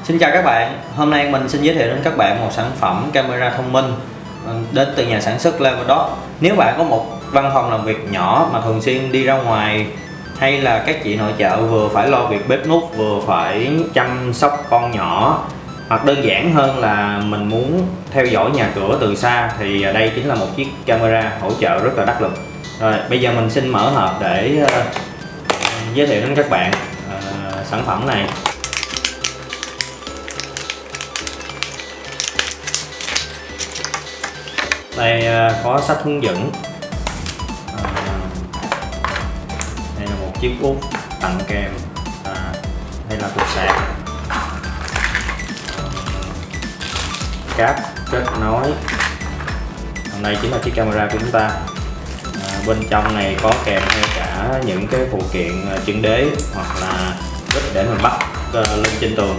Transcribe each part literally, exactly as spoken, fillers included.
Xin chào các bạn, hôm nay mình xin giới thiệu đến các bạn một sản phẩm camera thông minh đến từ nhà sản xuất Leverdot. Nếu bạn có một văn phòng làm việc nhỏ mà thường xuyên đi ra ngoài, hay là các chị nội trợ vừa phải lo việc bếp núc vừa phải chăm sóc con nhỏ, hoặc đơn giản hơn là mình muốn theo dõi nhà cửa từ xa, thì đây chính là một chiếc camera hỗ trợ rất là đắc lực. Rồi bây giờ mình xin mở hộp để uh, giới thiệu đến các bạn uh, sản phẩm này. Đây có sách hướng dẫn. À, đây là một chiếc út tặng kèm. À, đây là cục sạc, cáp kết nối. Đây chính là chiếc camera của chúng ta. À, bên trong này có kèm theo cả những cái phụ kiện chân đế hoặc là vít để mình bắt lên trên tường.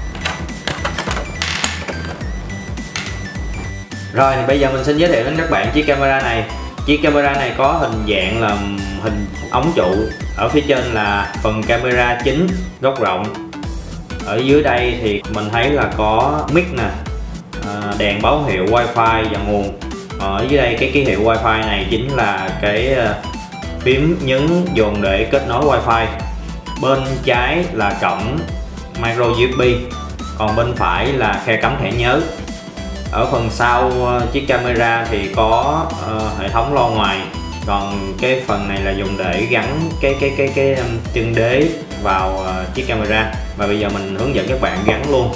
Rồi bây giờ mình xin giới thiệu đến các bạn chiếc camera này. Chiếc camera này có hình dạng là hình ống trụ. Ở phía trên là phần camera chính góc rộng. Ở dưới đây thì mình thấy là có mic nè, đèn báo hiệu wifi và nguồn. Ở dưới đây cái ký hiệu wifi này chính là cái phím nhấn dùng để kết nối wifi. Bên trái là cổng micro u ét bê, còn bên phải là khe cắm thẻ nhớ. Ở phần sau uh, chiếc camera thì có uh, hệ thống loa ngoài, còn cái phần này là dùng để gắn cái cái cái cái um, chân đế vào uh, chiếc camera. Và bây giờ mình hướng dẫn các bạn gắn luôn.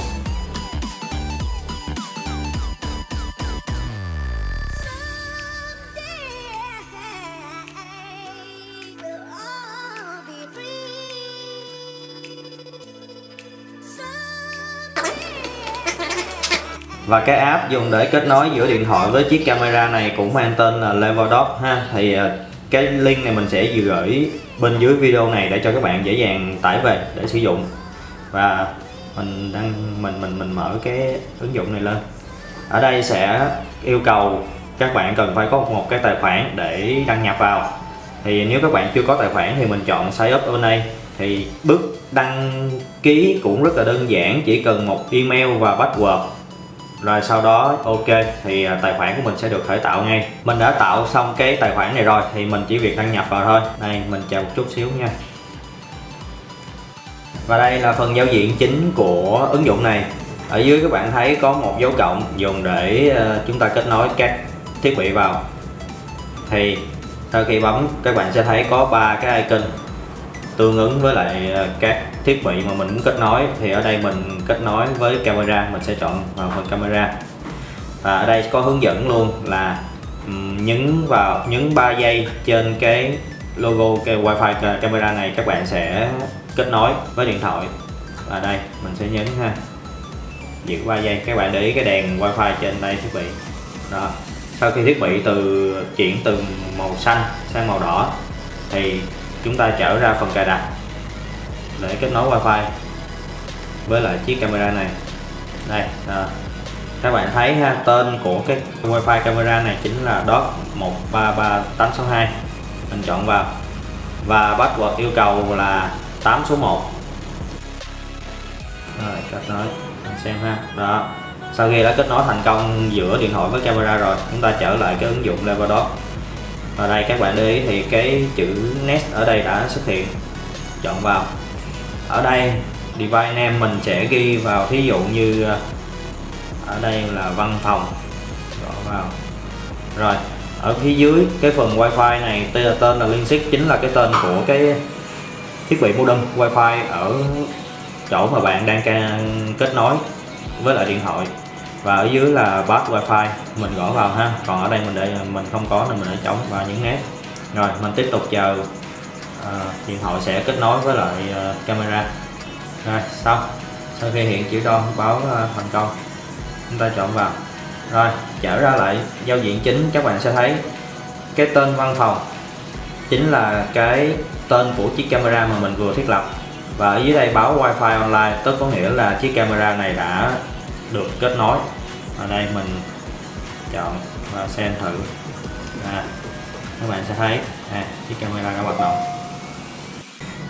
Và cái app dùng để kết nối giữa điện thoại với chiếc camera này cũng mang tên là Leverdot ha. Thì cái link này mình sẽ gửi bên dưới video này để cho các bạn dễ dàng tải về để sử dụng. Và mình đang mình mình mình mở cái ứng dụng này lên. Ở đây sẽ yêu cầu các bạn cần phải có một cái tài khoản để đăng nhập vào. Thì nếu các bạn chưa có tài khoản thì mình chọn sign up bên đây. Thì bước đăng ký cũng rất là đơn giản, chỉ cần một email và password. Rồi sau đó ok thì tài khoản của mình sẽ được khởi tạo ngay. Mình đã tạo xong cái tài khoản này rồi thì mình chỉ việc đăng nhập vào thôi. Đây mình chờ một chút xíu nha. Và đây là phần giao diện chính của ứng dụng này. Ở dưới các bạn thấy có một dấu cộng dùng để chúng ta kết nối các thiết bị vào. Thì sau khi bấm các bạn sẽ thấy có ba cái icon tương ứng với lại các thiết bị mà mình muốn kết nối. Thì ở đây mình kết nối với camera, mình sẽ chọn vào phần camera. Và ở đây có hướng dẫn luôn là nhấn vào nhấn ba giây trên cái logo cái wifi camera này, các bạn sẽ kết nối với điện thoại. Và đây mình sẽ nhấn ha, giữ ba giây. Các bạn để ý cái đèn wifi trên đây thiết bị đó. Sau khi thiết bị từ chuyển từ màu xanh sang màu đỏ thì chúng ta trở ra phần cài đặt để kết nối wifi với lại chiếc camera này. Đây đó. Các bạn thấy ha, tên của cái wifi camera này chính là dot một ba ba tám sáu hai. Mình chọn vào và password yêu cầu là tám số một. Rồi kết nối, mình xem ha. Đó. Sau khi đã kết nối thành công giữa điện thoại với camera rồi, chúng ta trở lại cái ứng dụng Leverdot. Ở đây các bạn để ý thì cái chữ Nest ở đây đã xuất hiện. Chọn vào. Ở đây device name mình sẽ ghi vào, thí dụ như ở đây là văn phòng. Gõ vào. Rồi ở phía dưới cái phần wifi này tên là Linksys, chính là cái tên của cái thiết bị modem wifi ở chỗ mà bạn đang kết nối với lại điện thoại. Và ở dưới là path wifi, mình gõ vào ha. Còn ở đây mình để mình không có nên mình để trống và nhấn nét. Rồi mình tiếp tục chờ uh, điện thoại sẽ kết nối với lại uh, camera. Rồi xong. Sau khi hiện chữ đo báo uh, thành công, chúng ta chọn vào. Rồi trở ra lại giao diện chính, các bạn sẽ thấy cái tên văn phòng chính là cái tên của chiếc camera mà mình vừa thiết lập. Và ở dưới đây báo wifi online, tức có nghĩa là chiếc camera này đã được kết nối. Ở đây mình chọn và xem thử. À, các bạn sẽ thấy à, chiếc camera đã hoạt động.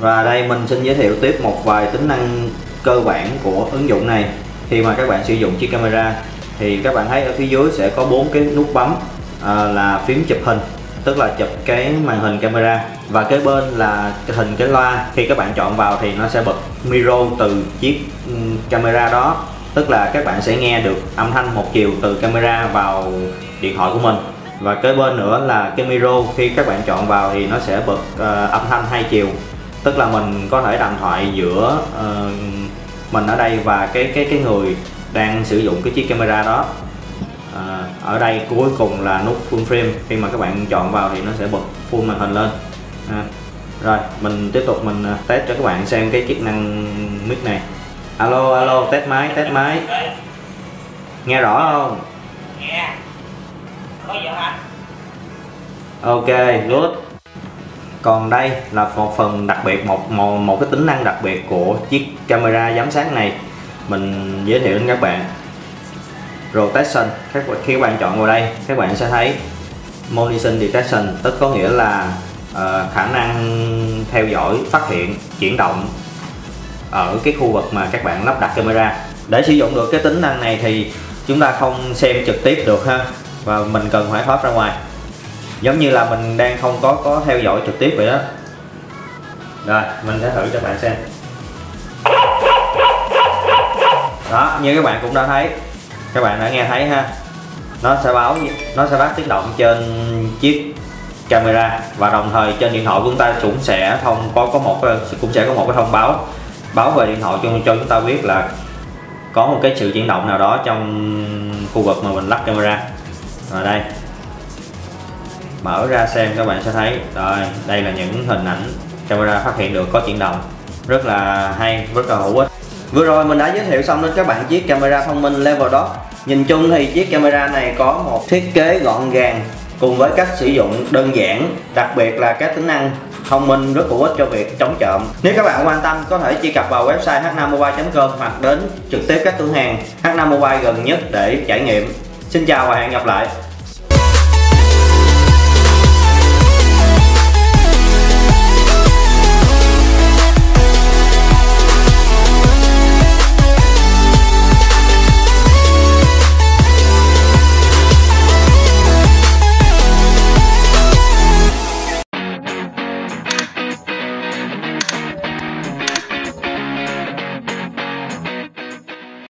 Và đây mình xin giới thiệu tiếp một vài tính năng cơ bản của ứng dụng này. Khi mà các bạn sử dụng chiếc camera thì các bạn thấy ở phía dưới sẽ có bốn cái nút bấm, à, là phím chụp hình, tức là chụp cái màn hình camera, và kế bên là cái hình cái loa. Khi các bạn chọn vào thì nó sẽ bật micro từ chiếc camera đó, tức là các bạn sẽ nghe được âm thanh một chiều từ camera vào điện thoại của mình. Và kế bên nữa là cái micro, khi các bạn chọn vào thì nó sẽ bật uh, âm thanh hai chiều, tức là mình có thể đàm thoại giữa uh, mình ở đây và cái cái cái người đang sử dụng cái chiếc camera đó. À, ở đây cuối cùng là nút full frame, khi mà các bạn chọn vào thì nó sẽ bật full màn hình lên. À, rồi mình tiếp tục mình test cho các bạn xem cái chức năng mic này. Alo alo, test máy test máy, nghe rõ không? Nghe. Có gì hả? Ok, good. Còn đây là một phần đặc biệt, một, một một cái tính năng đặc biệt của chiếc camera giám sát này, mình giới thiệu đến các bạn. Rotation. Các khi các bạn chọn vào đây, các bạn sẽ thấy Motion Detection, tức có nghĩa là uh, khả năng theo dõi, phát hiện chuyển động ở cái khu vực mà các bạn lắp đặt camera. Để sử dụng được cái tính năng này thì chúng ta không xem trực tiếp được ha, và mình cần phải thoát ra ngoài, giống như là mình đang không có có theo dõi trực tiếp vậy đó. Rồi mình sẽ thử cho bạn xem. Đó, như các bạn cũng đã thấy, các bạn đã nghe thấy ha, nó sẽ báo nó sẽ phát tiếng động trên chiếc camera, và đồng thời trên điện thoại của chúng ta cũng sẽ thông có có một cũng sẽ có một cái thông báo báo về điện thoại cho cho chúng ta biết là có một cái sự chuyển động nào đó trong khu vực mà mình lắp camera. Rồi đây, mở ra xem các bạn sẽ thấy, rồi đây là những hình ảnh camera phát hiện được có chuyển động, rất là hay, rất là hữu ích. Vừa rồi mình đã giới thiệu xong đến các bạn chiếc camera thông minh Level Dot. Nhìn chung thì chiếc camera này có một thiết kế gọn gàng cùng với cách sử dụng đơn giản, đặc biệt là các tính năng thông minh rất hữu ích cho việc chống trộm. Nếu các bạn quan tâm có thể truy cập vào website h năm mobile chấm com hoặc đến trực tiếp các cửa hàng H năm Mobile gần nhất để trải nghiệm. Xin chào và hẹn gặp lại.